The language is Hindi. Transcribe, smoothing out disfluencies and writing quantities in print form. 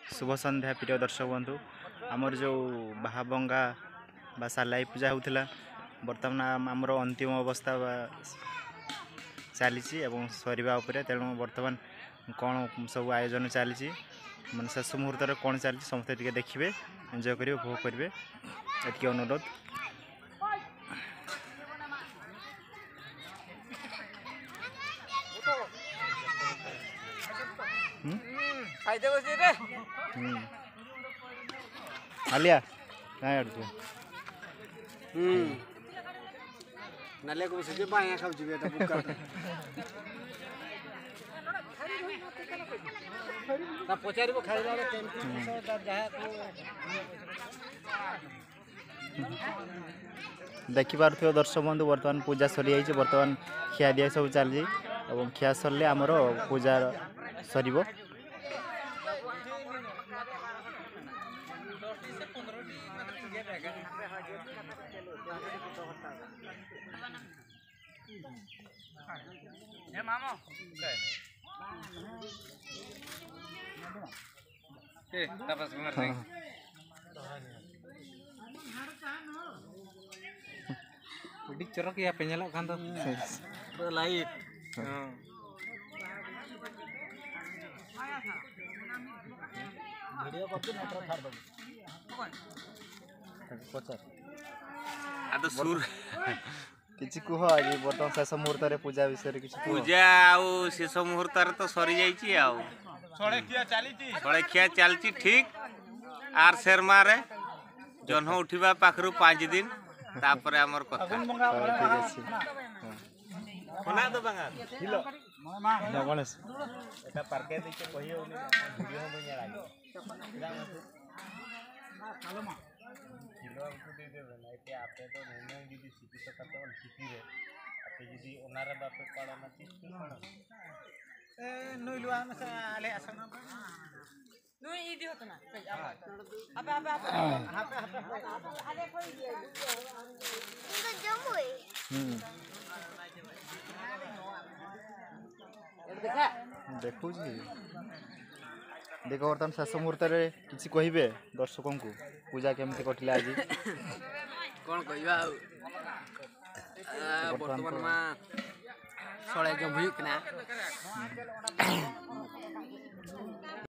शुभ संध्या प्रिय दर्शक बंधु आमर जो बाहाबंगा बा सालाई पूजा होता बर्तमान आमर अंतिम अवस्था चली सरीवा तेणु बर्तमान कौन सब आयोजन चली मैं शेष मुहूर्त कौन चली समस्ते देखिए एंजॉय करेंगे उपभोग करेंगे ये अनुरोध। आलिया काय आडतो नाले को से बाया खाउ छी बेटा बुका ता पचारिबो खाइला रे केमती ता जहा को देखि पारथियो दर्शक बंधु वर्तमान पूजा सरी जाइए वर्तमान खिया दिया सब चली और खिया सरले आमर पूजा सरीबो। उडी चरक या पेनला खान तो लाइट वीडियो करके मोटर फाड़ दो पचार आ तो सुर किछि कुह आज बर्तमान शेष मुहूर्त रे पूजा विषय रे किछि पूजा आउ शेष मुहूर्त रे तो सरी जाइछि आउ सड़े चलती ठीक आर शर्मा रे जन्म उठिबा पाखरु 5 दिन तापर हमर कथा ठीक अछि कोना तो बांगा हिलो ना गणेश एटा पार्के देखे कहियो वीडियो में या लागे चलो मा हिलो हमको दे देबे ना एते आपे तो नहीं दीदी सिटी तो कतो सिटी रे आपे दीदी ओनारे बाप पाड़ा ना चिस ए नइलुआ में से आले असना नुई इदी होत ना अबे आले कोई दिए इनका जमुई देखु देख बर्तमान शेष मुहूर्त रे किछि कहिबे दर्शकों को पूजा केमती कटिला आज कोन कहिबा वर्तमान मा सळे जमुई ना